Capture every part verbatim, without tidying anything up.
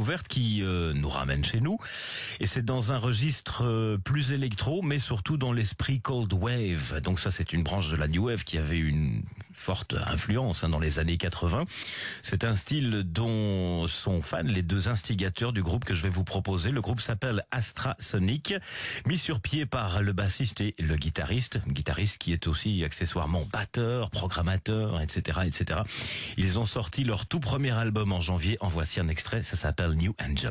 découverte qui euh, nous ramène chez nous. Et c'est dans un registre euh, plus électro, mais surtout dans l'esprit Cold Wave. Donc ça, c'est une branche de la New Wave qui avait une forte influence hein, dans les années quatre-vingts. C'est un style dont sont fans les deux instigateurs du groupe que je vais vous proposer. Le groupe s'appelle Astrasonic, mis sur pied par le bassiste et le guitariste. Un guitariste qui est aussi accessoirement batteur, programmateur, et cetera, et cetera. Ils ont sorti leur tout premier album en janvier. En voici un extrait, ça s'appelle New Angel.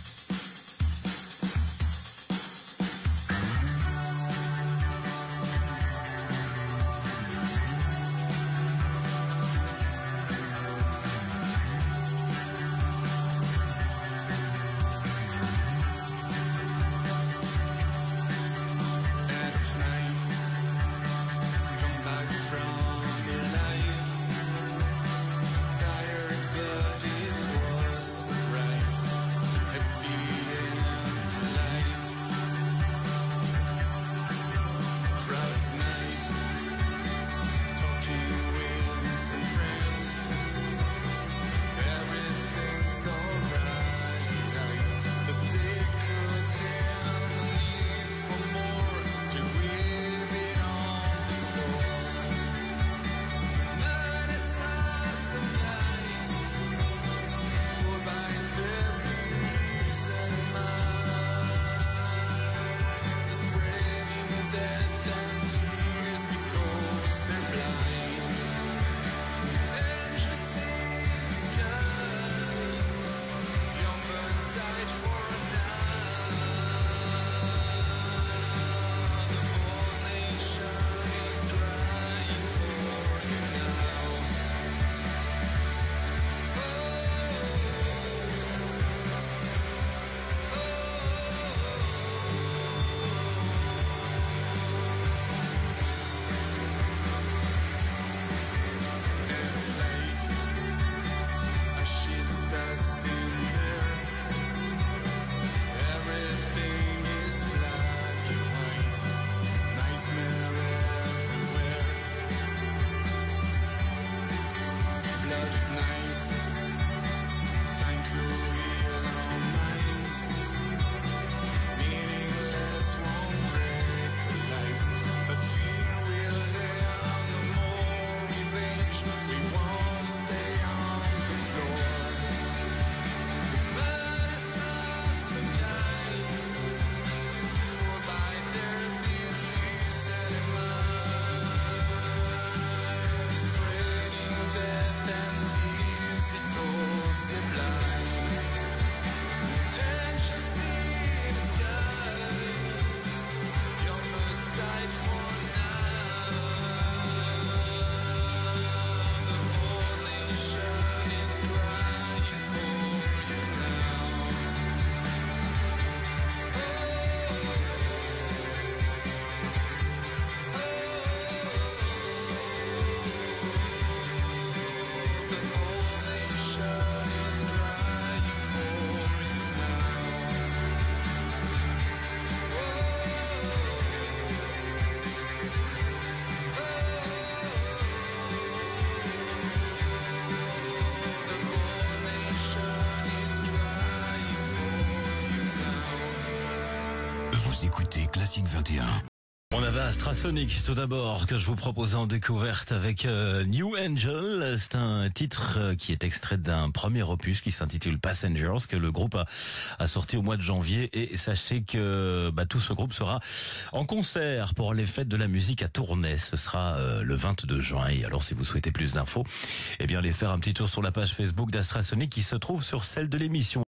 Écoutez Classique vingt et un. On avait Astrasonic tout d'abord que je vous propose en découverte avec euh, New Angel. C'est un titre euh, qui est extrait d'un premier opus qui s'intitule Passengers que le groupe a, a sorti au mois de janvier. Et sachez que bah, tout ce groupe sera en concert pour les fêtes de la musique à Tournai. Ce sera euh, le vingt-deux juin. Et alors si vous souhaitez plus d'infos, eh bien allez faire un petit tour sur la page Facebook d'Astrasonic qui se trouve sur celle de l'émission.